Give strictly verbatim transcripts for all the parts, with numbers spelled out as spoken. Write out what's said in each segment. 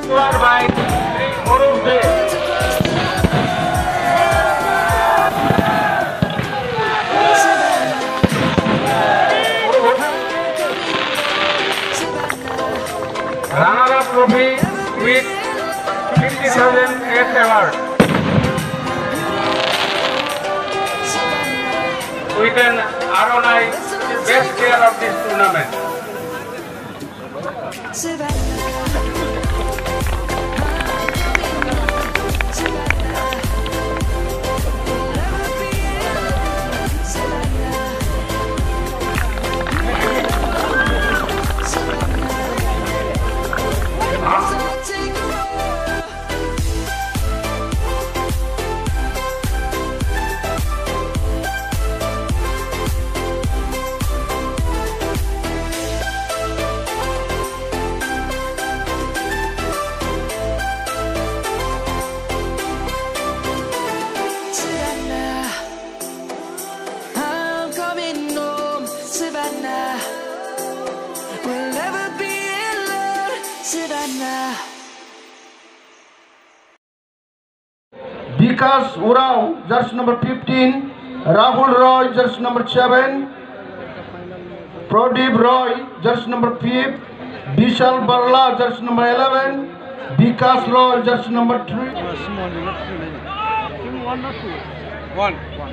by Sri Orun Dey. Runner-up trophy with fifty thousand eighth award. With an R O I best player of this tournament. Vikas Urao, jersey number fifteen. Rahul Roy, jersey number seven. Pradeep Roy, jersey number five. Vishal Barla, jersey number eleven. Vikas Roy, jersey number three. One.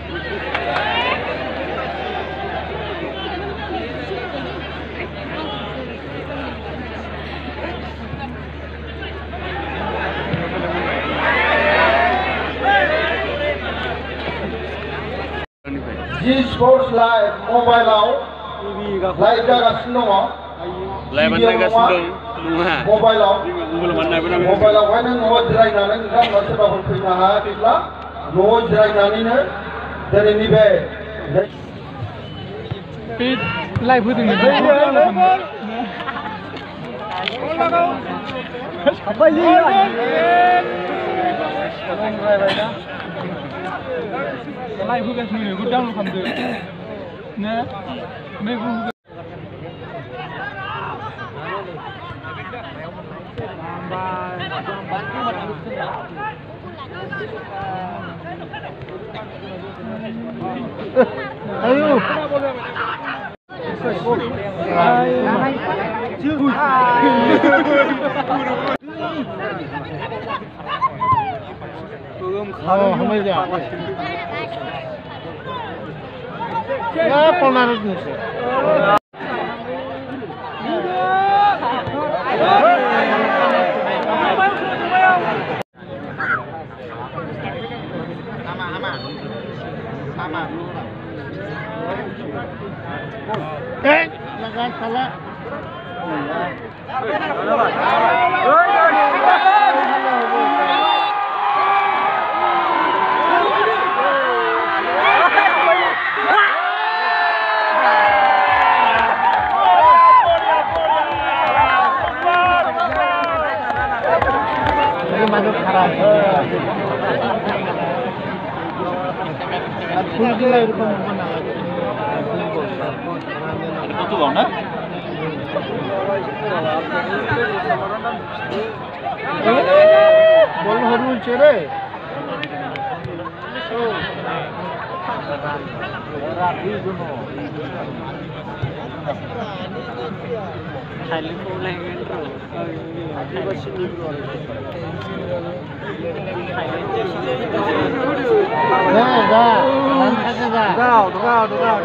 G Sports Live mobile out. Live jagasino dong. Live jagasino dong. Mobile out. Mobile out. When no jirai nane kita masih bawa punya ha kita. No jirai nane ne dari ni be. Pit live itu ni. Apa ini? Live bukan sendiri, gue download kan tuh. Nah, nih gue. Ayo. Oh, hamain dia. Ya, polnarit ni sih. Ama, ama, ama. Eh, lagan salah. Masuk haram. Full gila itu mana lagi? Itu bang, na? Bol harus cere. Kali boleh kan? Dah, dah, dah, dah, dah, dah, dah.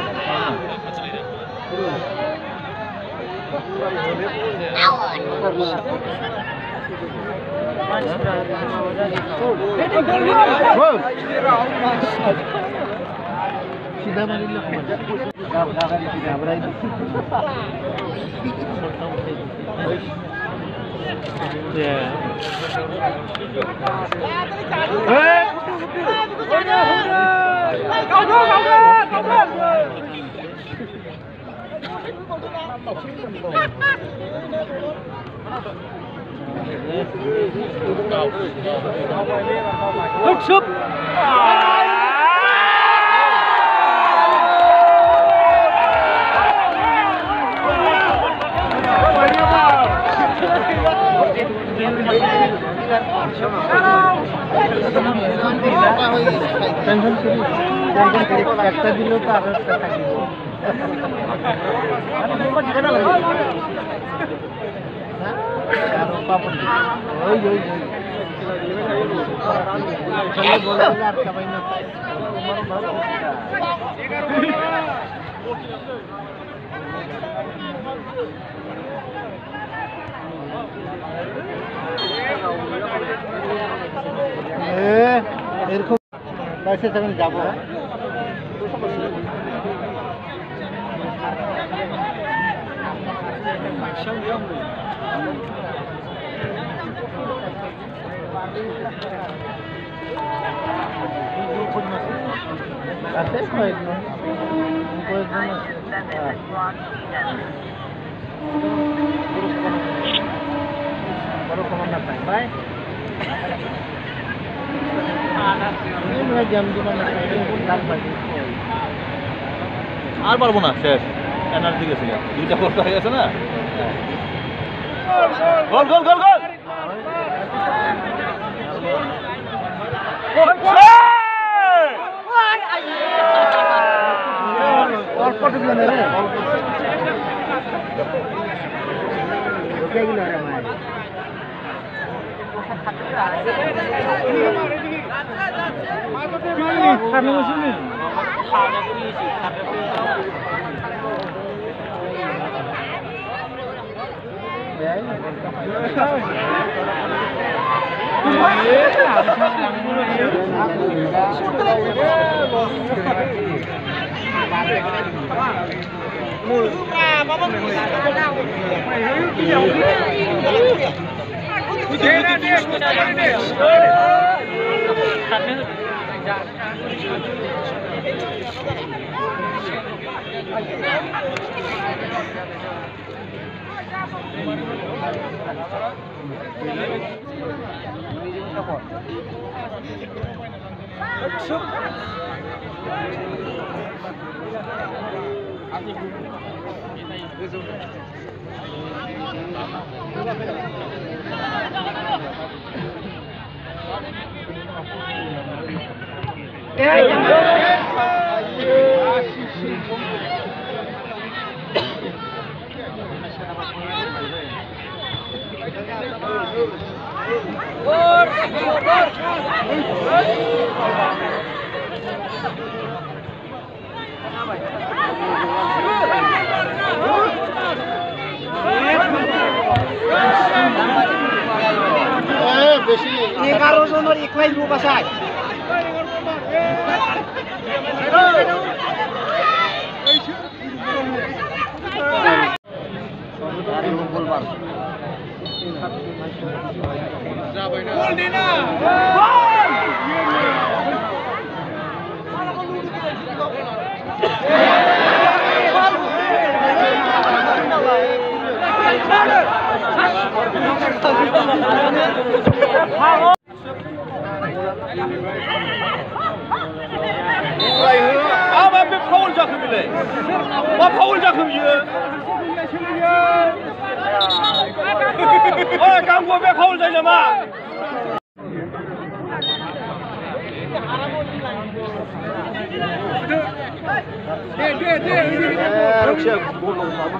Sudah marilah kemana? Dah, dah, dah, dah, berani. Yeah. Hey! Kau dulu, kau dulu, kau dulu. Look, shoot! একটা দিলেও তো আরো একটা থাকিব ওই ওই বলে আর সবাই না এরকম কাছে যখন যাবো আছে কয়েকজন কয়েকজন বড় কমন না পাই ভাই আর পারবো না শেষ এনার্জি গেছে দুইটা গোল হয়ে গেছে না গোল গোল গোল গোল অল্প টুকলো না রে ওকে গেল রে ভাই খানে বসুনি খাওয়া করিয়েছি খাবে বেশি এগারো জনের একলাই লোক আছে Ama bir faul takım bile. O faul takım yiyor. O kam ko be faul dai ma. De de de. Rukşa gol oldu ama.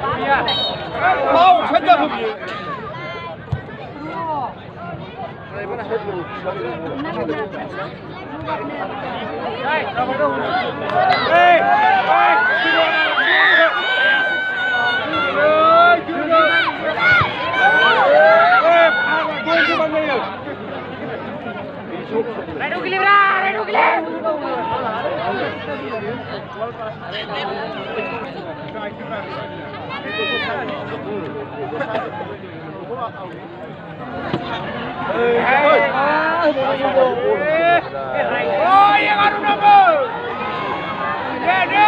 Mau saja Redu equilibrar, redu equilibrar. Oh, yang anu nombor. Ready.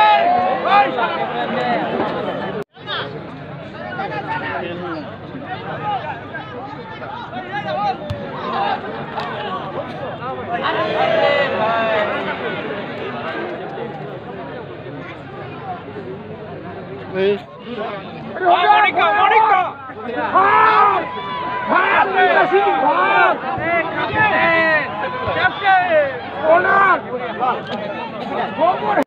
Monica, Monica. Bang! Bang, kasih bang. Kapten. Kapten. Bola. Gol.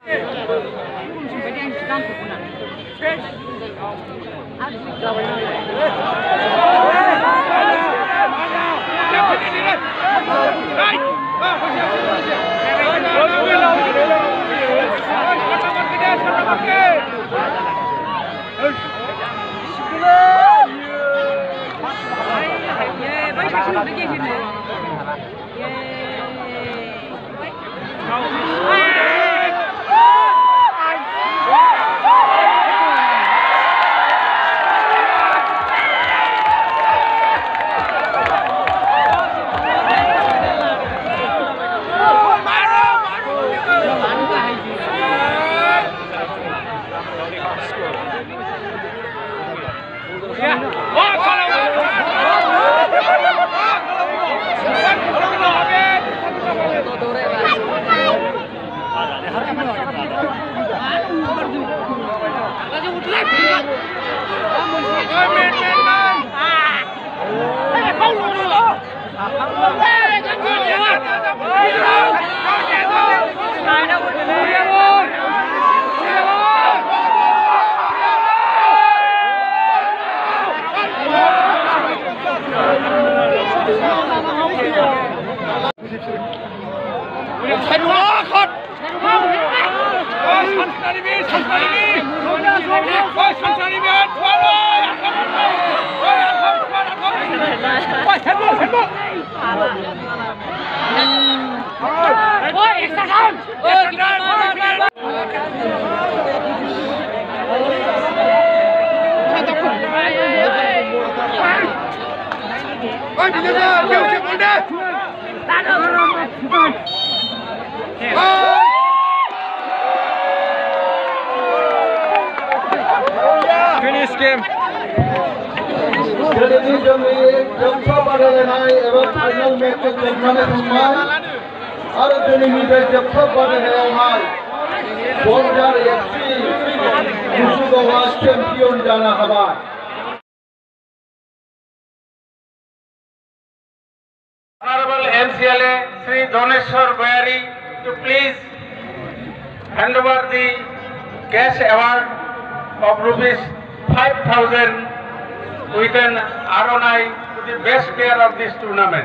Finish game. Jadi kami jumpa pada hari ewa final match terjadi semua. Ada demi kita jumpa pada hari Borjar F C musuh was champion jana habar. Honorable M C L A Sri Doneshwar Goyari to please hand over the cash award of rupees five thousand with an R O I to the best player of this tournament.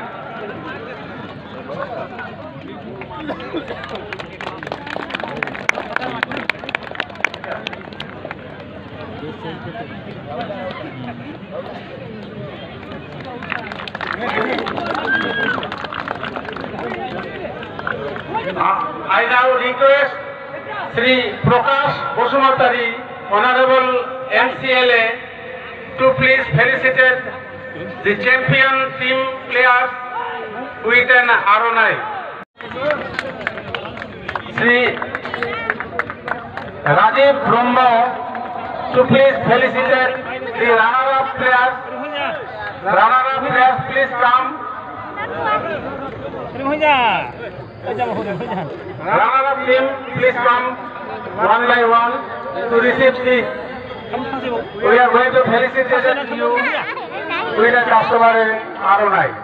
I now request Sri Prakash Bosumatari, Honorable M C L A, to please felicitate the champion team players with an R O I. Sri Rajiv Brahma, to please felicitate the runner-up players. Runner-up players, please come. Runner-up team, please come one by one to receive the. We are going to felicitate you with a customer R O I.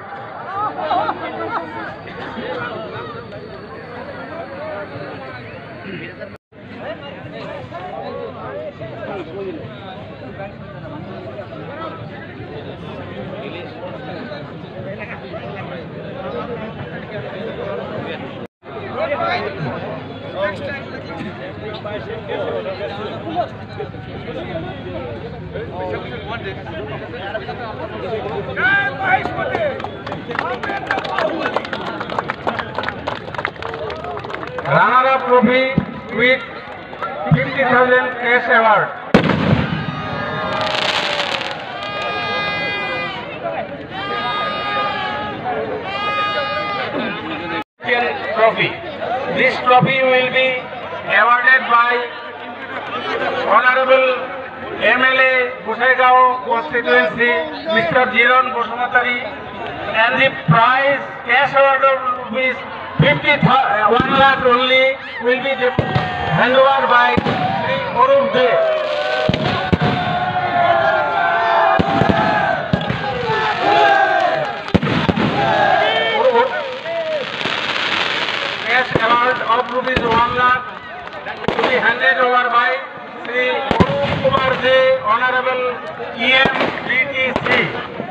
Runner-up trophy with fifty thousand cash award. Trophy. This trophy will be awarded by Honorable M L A Busaigao constituency, Mister Jiron Bosumatari, and the prize cash award of rupees fifty one lakh only will be handed over by Sri Arup De. Cash award of rupees one lakh to be handed over by Sri Arup Kumar De, Honorable E M D T C.